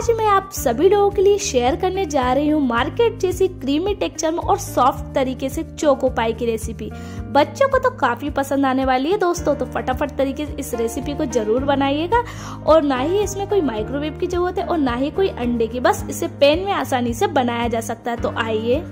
आज मैं आप सभी लोगों के लिए शेयर करने जा रही हूँ मार्केट जैसी क्रीमी टेक्सचर में और सॉफ्ट तरीके से चोको पाई की रेसिपी। बच्चों को तो काफी पसंद आने वाली है दोस्तों, तो फटाफट तरीके से इस रेसिपी को जरूर बनाइएगा। और ना ही इसमें कोई माइक्रोवेव की जरूरत है और ना ही कोई अंडे की, बस इसे पैन में आसानी से बनाया जा सकता है। तो आइए,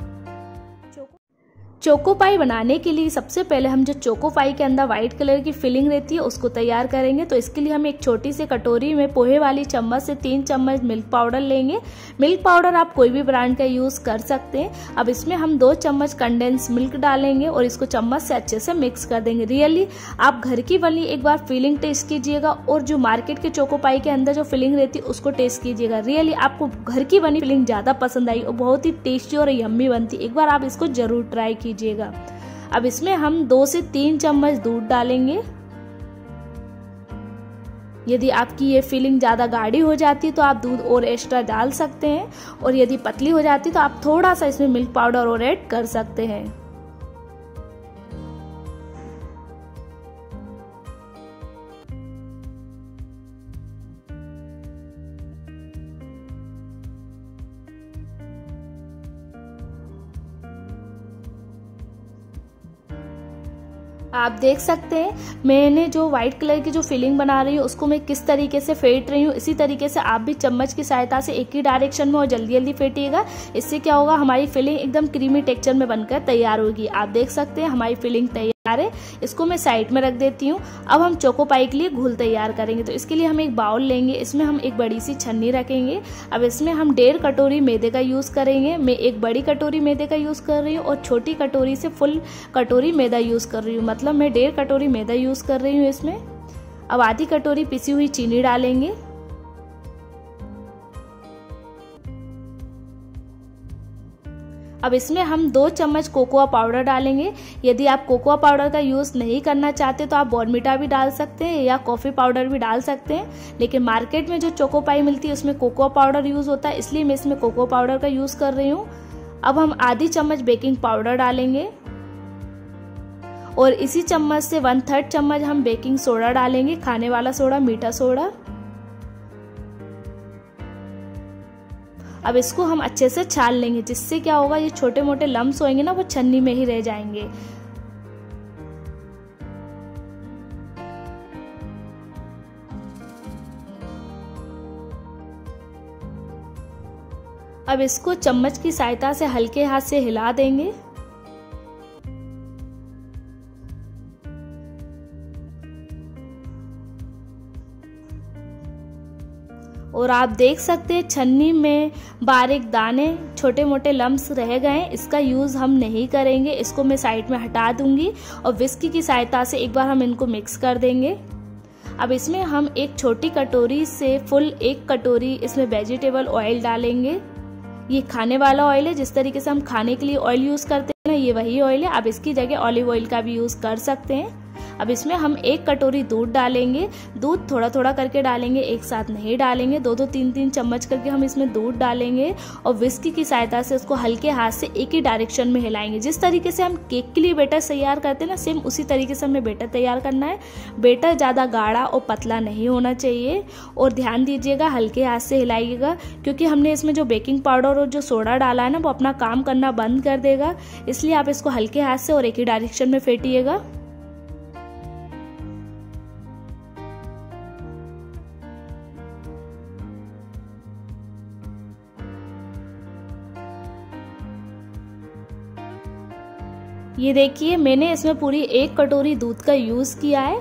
चोको पाई बनाने के लिए सबसे पहले हम जो चोको पाई के अंदर व्हाइट कलर की फिलिंग रहती है उसको तैयार करेंगे। तो इसके लिए हम एक छोटी सी कटोरी में पोहे वाली चम्मच से 3 चम्मच मिल्क पाउडर लेंगे। मिल्क पाउडर आप कोई भी ब्रांड का यूज कर सकते हैं। अब इसमें हम 2 चम्मच कंडेंस मिल्क डालेंगे और इसको चम्मच से अच्छे से मिक्स कर देंगे। रियली आप घर की बनी एक बार फीलिंग टेस्ट कीजिएगा और जो मार्केट के चोको पाई के अंदर जो फिलिंग रहती है उसको टेस्ट कीजिएगा। रियली आपको घर की बनी फीलिंग ज्यादा पसंद आई और बहुत ही टेस्टी और यम्मी बनती। एक बार आप इसको जरूर ट्राई कीजिएगा। अब इसमें हम 2 से 3 चम्मच दूध डालेंगे। यदि आपकी ये फीलिंग ज्यादा गाढ़ी हो जाती है तो आप दूध और एक्स्ट्रा डाल सकते हैं, और यदि पतली हो जाती है तो आप थोड़ा सा इसमें मिल्क पाउडर और ऐड कर सकते हैं। आप देख सकते हैं मैंने जो व्हाइट कलर की जो फिलिंग बना रही हूँ उसको मैं किस तरीके से फेंट रही हूँ। इसी तरीके से आप भी चम्मच की सहायता से एक ही डायरेक्शन में और जल्दी जल्दी फेंटिएगा। इससे क्या होगा, हमारी फिलिंग एकदम क्रीमी टेक्सचर में बनकर तैयार होगी। आप देख सकते हैं हमारी फिलिंग तैयार है। इसको मैं साइड में रख देती हूँ। अब हम चोको पाई के लिए घोल तैयार करेंगे। तो इसके लिए हम एक बाउल लेंगे, इसमें हम एक बड़ी सी छन्नी रखेंगे। अब इसमें हम 1.5 कटोरी मैदे का यूज करेंगे। मैं एक बड़ी कटोरी मैदे का यूज कर रही हूँ और छोटी कटोरी से फुल कटोरी मैदा यूज कर रही हूँ, मतलब मैं 1.5 कटोरी मैदा यूज कर रही हूँ इसमें। अब आधी कटोरी पिसी हुई चीनी डालेंगे। अब इसमें हम 2 चम्मच कोकोआ पाउडर डालेंगे। यदि आप कोकोआ पाउडर का यूज नहीं करना चाहते तो आप बॉर्नविटा भी डाल सकते हैं या कॉफी पाउडर भी डाल सकते हैं, लेकिन मार्केट में जो चोको पाई मिलती है उसमें कोकोआ पाउडर यूज होता है, इसलिए मैं इसमें कोकोआ पाउडर का यूज कर रही हूँ। अब हम आधी चम्मच बेकिंग पाउडर डालेंगे और इसी चम्मच से 1/3 चम्मच हम बेकिंग सोडा डालेंगे, खाने वाला सोडा, मीठा सोडा। अब इसको हम अच्छे से छान लेंगे, जिससे क्या होगा, ये छोटे मोटे लम्स होंगे ना वो छन्नी में ही रह जाएंगे। अब इसको चम्मच की सहायता से हल्के हाथ से हिला देंगे। और आप देख सकते हैं छन्नी में बारीक दाने, छोटे मोटे लम्स रह गए। इसका यूज हम नहीं करेंगे, इसको मैं साइड में हटा दूंगी और विस्की की सहायता से एक बार हम इनको मिक्स कर देंगे। अब इसमें हम एक छोटी कटोरी से फुल 1 कटोरी इसमें वेजिटेबल ऑयल डालेंगे। ये खाने वाला ऑयल है, जिस तरीके से हम खाने के लिए ऑयल यूज करते हैं ना, ये वही ऑयल है। आप इसकी जगह ऑलिव ऑयल का भी यूज कर सकते हैं। अब इसमें हम 1 कटोरी दूध डालेंगे। दूध थोड़ा थोड़ा करके डालेंगे, एक साथ नहीं डालेंगे। 2-2, 3-3 चम्मच करके हम इसमें दूध डालेंगे और विस्की की सहायता से उसको हल्के हाथ से एक ही डायरेक्शन में हिलाएंगे। जिस तरीके से हम केक के लिए बैटर तैयार करते हैं ना, सेम उसी तरीके से हमें बैटर तैयार करना है। बैटर ज़्यादा गाढ़ा और पतला नहीं होना चाहिए। और ध्यान दीजिएगा, हल्के हाथ से हिलाइएगा, क्योंकि हमने इसमें जो बेकिंग पाउडर और जो सोडा डाला है ना वो अपना काम करना बंद कर देगा। इसलिए आप इसको हल्के हाथ से और एक ही डायरेक्शन में फेंटिएगा। ये देखिए मैंने इसमें पूरी 1 कटोरी दूध का यूज किया है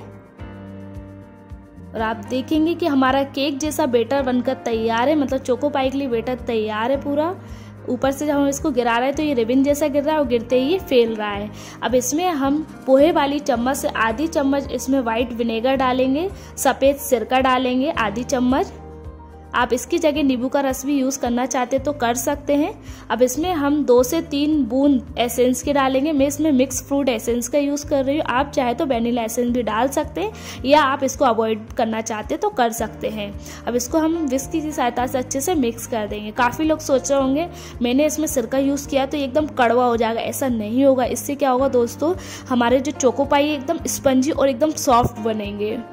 और आप देखेंगे कि हमारा केक जैसा बैटर बनकर तैयार है, मतलब चोको पाई के लिए बैटर तैयार है पूरा। ऊपर से जब हम इसको गिरा रहे हैं तो ये रिबन जैसा गिर रहा है और गिरते ही ये फैल रहा है। अब इसमें हम पोहे वाली चम्मच से आधी चम्मच इसमें व्हाइट विनेगर डालेंगे, सफ़ेद सिरका डालेंगे आधी चम्मच। आप इसकी जगह नींबू का रस भी यूज करना चाहते तो कर सकते हैं। अब इसमें हम 2 से 3 बूंद एसेंस के डालेंगे। मैं इसमें मिक्स फ्रूट एसेंस का यूज कर रही हूँ। आप चाहे तो वैनिला एसेंस भी डाल सकते हैं या आप इसको अवॉइड करना चाहते तो कर सकते हैं। अब इसको हम विस्की की सहायता से अच्छे से मिक्स कर देंगे। काफी लोग सोच रहे होंगे मैंने इसमें सिरका यूज किया तो एकदम कड़वा हो जाएगा, ऐसा नहीं होगा। इससे क्या होगा दोस्तों, हमारे जो चोको पाई एकदम स्पंजी और एकदम सॉफ्ट बनेंगे।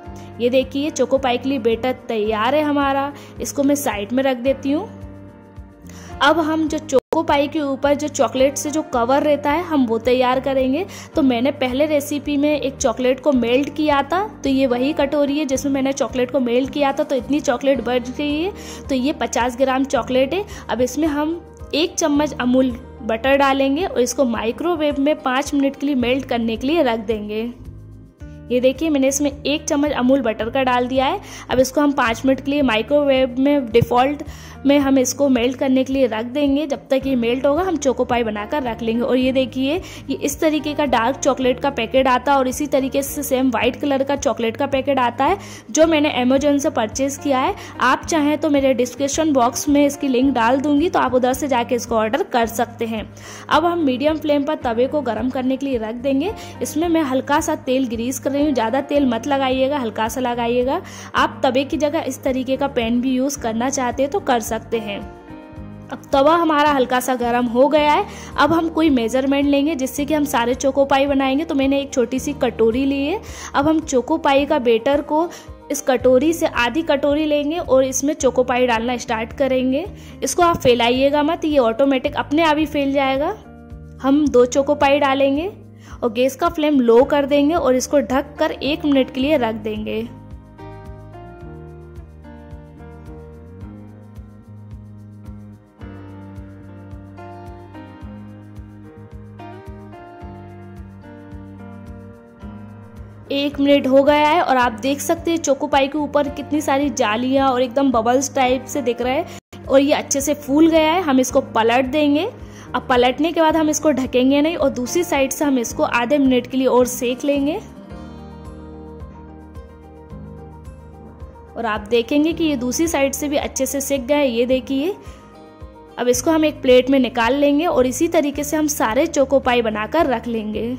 ये देखिए चोको पाई के लिए बैटर तैयार है हमारा। इसको मैं साइड में रख देती हूँ। अब हम जो चोको पाई के ऊपर जो चॉकलेट से जो कवर रहता है हम वो तैयार करेंगे। तो मैंने पहले रेसिपी में एक चॉकलेट को मेल्ट किया था, तो ये वही कटोरी है जिसमें मैंने चॉकलेट को मेल्ट किया था। तो इतनी चॉकलेट बच गई है। तो ये 50 ग्राम चॉकलेट है। अब इसमें हम 1 चम्मच अमूल बटर डालेंगे और इसको माइक्रोवेव में 5 मिनट के लिए मेल्ट करने के लिए रख देंगे। ये देखिए मैंने इसमें 1 चम्मच अमूल बटर का डाल दिया है। अब इसको हम 5 मिनट के लिए माइक्रोवेव में डिफ़ॉल्ट में हम इसको मेल्ट करने के लिए रख देंगे। जब तक ये मेल्ट होगा हम चोको पाई बनाकर रख लेंगे। और ये देखिए ये इस तरीके का डार्क चॉकलेट का पैकेट आता है और इसी तरीके से सेम वाइट कलर का चॉकलेट का पैकेट आता है जो मैंने अमेजोन से परचेज किया है। आप चाहें तो मेरे डिस्क्रिप्शन बॉक्स में इसकी लिंक डाल दूंगी, तो आप उधर से जाके इसको ऑर्डर कर सकते हैं। अब हम मीडियम फ्लेम पर तवे को गर्म करने के लिए रख देंगे। इसमें मैं हल्का सा तेल ग्रीस कर रही हूँ। ज़्यादा तेल मत लगाइएगा, हल्का सा लगाइएगा। आप तवे की जगह इस तरीके का पैन भी यूज़ करना चाहते हैं तो कर सकते हैं। अब तवा हमारा हल्का सा गर्म हो गया है। अब हम कोई मेजरमेंट लेंगे जिससे कि हम सारे चोको पाई बनाएंगे। तो मैंने एक छोटी सी कटोरी ली है। अब हम चोको पाई का बैटर को इस कटोरी से आधी कटोरी लेंगे और इसमें चोको पाई डालना स्टार्ट करेंगे। इसको आप फैलाइएगा मत, ये ऑटोमेटिक अपने आप ही फैल जाएगा। हम 2 चोको पाई डालेंगे और गैस का फ्लेम लो कर देंगे और इसको ढक कर 1 मिनट के लिए रख देंगे। एक मिनट हो गया है और आप देख सकते हैं चोको पाई के ऊपर कितनी सारी जालियां और एकदम बबल्स टाइप से दिख रहे हैं और ये अच्छे से फूल गया है। हम इसको पलट देंगे। अब पलटने के बाद हम इसको ढकेंगे नहीं और दूसरी साइड से हम इसको आधे मिनट के लिए और सेक लेंगे। और आप देखेंगे कि ये दूसरी साइड से भी अच्छे से सेक गया है। ये देखिए। अब इसको हम एक प्लेट में निकाल लेंगे और इसी तरीके से हम सारे चोको पाई बनाकर रख लेंगे।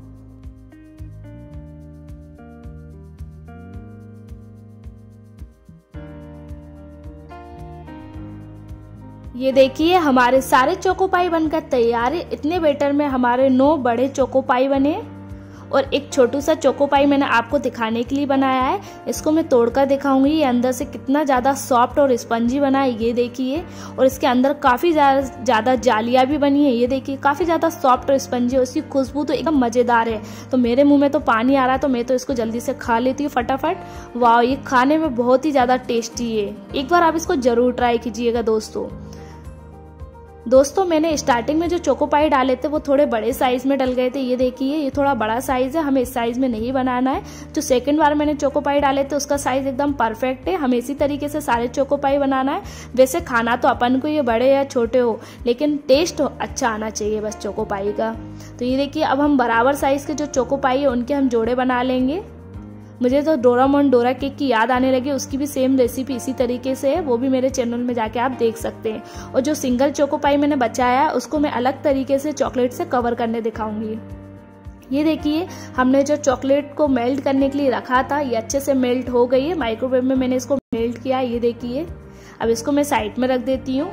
ये देखिए हमारे सारे चोको पाई बनकर तैयार है। इतने बैटर में हमारे 9 बड़े चोको पाई बने और एक छोटू सा चोको पाई मैंने आपको दिखाने के लिए बनाया है। इसको मैं तोड़कर दिखाऊंगी ये अंदर से कितना ज़्यादा सॉफ्ट और स्पंजी बना है। ये देखिए। और इसके अंदर काफ़ी ज़्यादा जालियाँ भी बनी है। ये देखिए काफ़ी ज़्यादा सॉफ्ट और स्पंजी है। उसकी खुशबू तो एकदम मज़ेदार है। तो मेरे मुंह में तो पानी आ रहा है, तो मैं तो इसको जल्दी से खा लेती हूँ फटाफट। वाह, ये खाने में बहुत ही ज़्यादा टेस्टी है। एक बार आप इसको ज़रूर ट्राई कीजिएगा दोस्तों मैंने स्टार्टिंग में जो चोको पाई डाले थे वो थोड़े बड़े साइज में डल गए थे। ये देखिए ये थोड़ा बड़ा साइज है, हमें इस साइज में नहीं बनाना है। जो सेकंड बार मैंने चोको पाई डाले थे उसका साइज एकदम परफेक्ट है। हमें इसी तरीके से सारे चोको पाई बनाना है। वैसे खाना तो अपन को ये बड़े या छोटे हो, लेकिन टेस्ट अच्छा आना चाहिए बस चोको पाई का। तो ये देखिए अब हम बराबर साइज के जो चोको पाई है उनके हम जोड़े बना लेंगे। मुझे तो डोरामोन डोरा केक की याद आने लगी। उसकी भी सेम रेसिपी इसी तरीके से है, वो भी मेरे चैनल में जाके आप देख सकते हैं। और जो सिंगल चोको पाई मैंने बचाया है उसको मैं अलग तरीके से चॉकलेट से कवर करने दिखाऊंगी। ये देखिए हमने जो चॉकलेट को मेल्ट करने के लिए रखा था ये अच्छे से मेल्ट हो गई है। माइक्रोवेव में मैंने इसको मेल्ट किया। ये देखिए अब इसको मैं साइड में रख देती हूँ।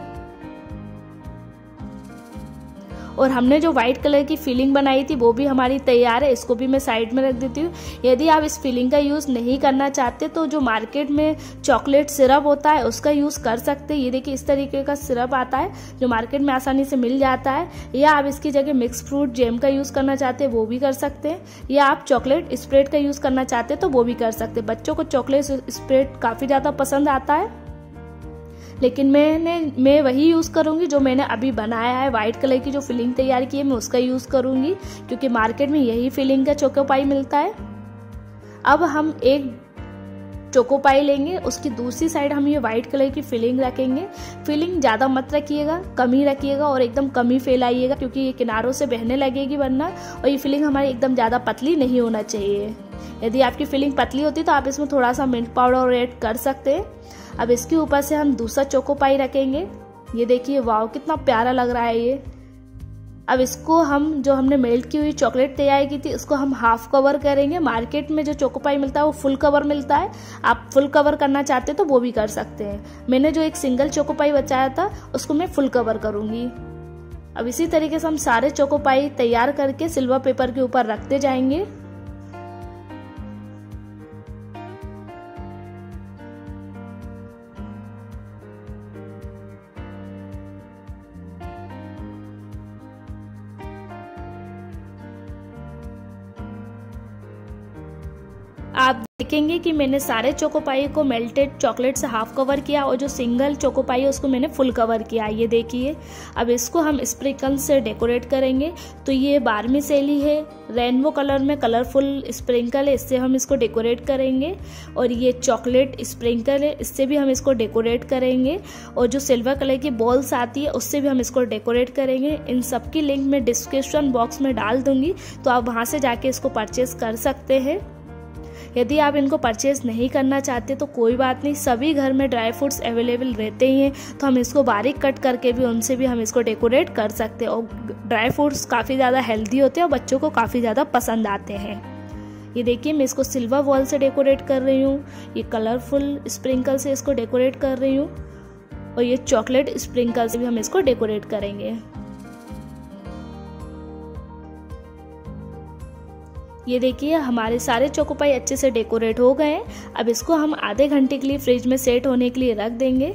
और हमने जो व्हाइट कलर की फिलिंग बनाई थी वो भी हमारी तैयार है। इसको भी मैं साइड में रख देती हूँ। यदि आप इस फिलिंग का यूज़ नहीं करना चाहते तो जो मार्केट में चॉकलेट सिरप होता है उसका यूज़ कर सकते हैं। ये देखिए इस तरीके का सिरप आता है जो मार्केट में आसानी से मिल जाता है। या आप इसकी जगह मिक्स फ्रूट जैम का यूज़ करना चाहते हैं वो भी कर सकते हैं। या आप चॉकलेट स्प्रेड का यूज़ करना चाहते हैं तो वो भी कर सकते हैं। बच्चों को चॉकलेट स्प्रेड काफ़ी ज़्यादा पसंद आता है, लेकिन मैं वही यूज़ करूँगी जो मैंने अभी बनाया है। वाइट कलर की जो फिलिंग तैयार की है मैं उसका यूज़ करूँगी क्योंकि मार्केट में यही फिलिंग का चोको पाई मिलता है। अब हम एक चोको पाई लेंगे, उसकी दूसरी साइड हम ये वाइट कलर की फिलिंग रखेंगे। फिलिंग ज़्यादा मत रखिएगा, कम ही रखिएगा और एकदम कम ही फैलाइएगा क्योंकि ये किनारों से बहने लगेगी वरना। और ये फिलिंग हमारी एकदम ज़्यादा पतली नहीं होना चाहिए। यदि आपकी फिलिंग पतली होती तो आप इसमें थोड़ा सा मिल्क पाउडर ऐड कर सकते हैं। अब इसके ऊपर से हम दूसरा चोको पाई रखेंगे। ये देखिए वाह कितना प्यारा लग रहा है ये। अब इसको हम जो हमने मेल्ट की हुई चॉकलेट तैयार की थी उसको हम हाफ कवर करेंगे। मार्केट में जो चोको पाई मिलता है वो फुल कवर मिलता है। आप फुल कवर करना चाहते तो वो भी कर सकते हैं। मैंने जो एक सिंगल चोको पाई बचाया था उसको मैं फुल कवर करूंगी। अब इसी तरीके से हम सारे चोको पाई तैयार करके सिल्वर पेपर के ऊपर रखते जाएंगे। आप देखेंगे कि मैंने सारे चोकोपाई को मेल्टेड चॉकलेट से हाफ कवर किया और जो सिंगल चोकोपाई है उसको मैंने फुल कवर किया। ये देखिए, अब इसको हम स्प्रिंकल से डेकोरेट करेंगे। तो ये 12वीं सैली है, रेनबो कलर में कलरफुल स्प्रिंकल है, इससे हम इसको डेकोरेट करेंगे। और ये चॉकलेट स्प्रिंकल है, इससे भी हम इसको डेकोरेट करेंगे। और जो सिल्वर कलर की बॉल्स आती है उससे भी हम इसको डेकोरेट करेंगे। इन सब की लिंक मैं डिस्क्रिप्शन बॉक्स में डाल दूंगी, तो आप वहाँ से जाके इसको परचेज कर सकते हैं। यदि आप इनको परचेज नहीं करना चाहते तो कोई बात नहीं, सभी घर में ड्राई फ्रूट्स अवेलेबल रहते ही हैं, तो हम इसको बारीक कट करके भी उनसे भी हम इसको डेकोरेट कर सकते हैं। और ड्राई फ्रूट्स काफ़ी ज़्यादा हेल्दी होते हैं और बच्चों को काफ़ी ज़्यादा पसंद आते हैं। ये देखिए, मैं इसको सिल्वर बॉल से डेकोरेट कर रही हूँ, ये कलरफुल स्प्रिंकल से इसको डेकोरेट कर रही हूँ, और ये चॉकलेट स्प्रिंकल से भी हम इसको डेकोरेट करेंगे। ये देखिए, हमारे सारे चोकोपाई अच्छे से डेकोरेट हो गए हैं। अब इसको हम आधे घंटे के लिए फ्रिज में सेट होने के लिए रख देंगे।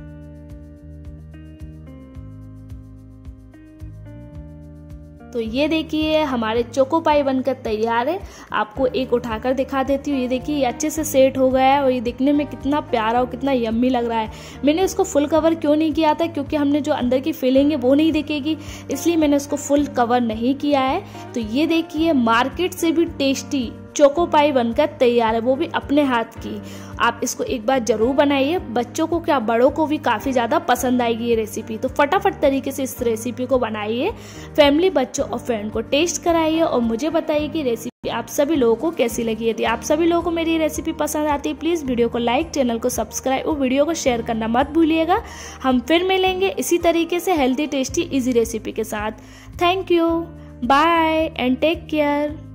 तो ये देखिए, हमारे चोकोपाई बनकर तैयार है। आपको एक उठाकर दिखा देती हूँ। ये देखिए, ये अच्छे से सेट हो गया है और ये दिखने में कितना प्यारा और कितना यम्मी लग रहा है। मैंने इसको फुल कवर क्यों नहीं किया था, क्योंकि हमने जो अंदर की फीलिंग है वो नहीं दिखेगी, इसलिए मैंने इसको फुल कवर नहीं किया है। तो ये देखिए, मार्केट से भी टेस्टी चोकोपाई बनकर तैयार है, वो भी अपने हाथ की। आप इसको एक बार जरूर बनाइए, बच्चों को क्या बड़ों को भी काफ़ी ज़्यादा पसंद आएगी ये रेसिपी। तो फटाफट तरीके से इस रेसिपी को बनाइए, फैमिली, बच्चों और फ्रेंड को टेस्ट कराइए और मुझे बताइए कि रेसिपी आप सभी लोगों को कैसी लगी। यदि आप सभी लोगों को मेरी रेसिपी पसंद आती है, प्लीज़ वीडियो को लाइक, चैनल को सब्सक्राइब और वीडियो को शेयर करना मत भूलिएगा। हम फिर मिलेंगे इसी तरीके से हेल्दी, टेस्टी, ईजी रेसिपी के साथ। Thank you, bye and take care.